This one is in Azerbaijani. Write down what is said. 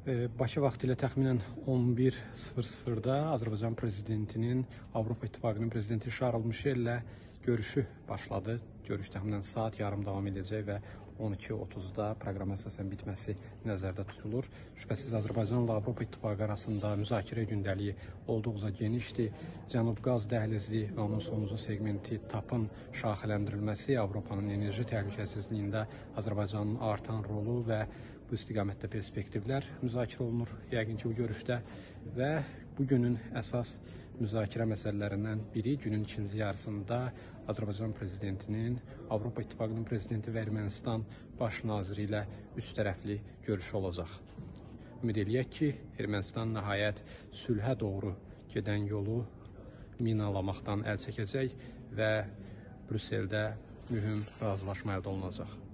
Bakı vaxtı ilə təxminən 11:00-da Azərbaycan prezidentinin Avropa İttifaqının prezidenti Şarl Mişellə görüşü başladı. Görüş təxminən saat yarım davam edəcək və 12:30-da proqrama əsasən bitməsi nəzərdə tutulur. Şübhəsiz Azərbaycanla Avropa İttifaqı arasında müzakirə gündəliyi olduqca genişdir. Cənub qaz dəhlizi və onun sonuncu segmenti TAP-ın şaxələndirilməsi, Avropanın enerji təhlükəsizliyində Azərbaycanın artan rolu və bu istiqamətdə perspektivlər müzakirə olunur yəqin ki bu görüşdə və bugünün əsas müzakirə məsələlərindən biri günün ikinci yarısında Azərbaycan prezidentinin Avropa İttifaqının prezidenti və Ermənistan baş naziri ilə üç tərəfli görüşü olacaq. Ümid eləyək ki, Ermənistan nəhayət sülhə doğru gedən yolu minalamaqdan əl çəkəcək və Brüsseldə mühüm razılaşma əldə olunacaq.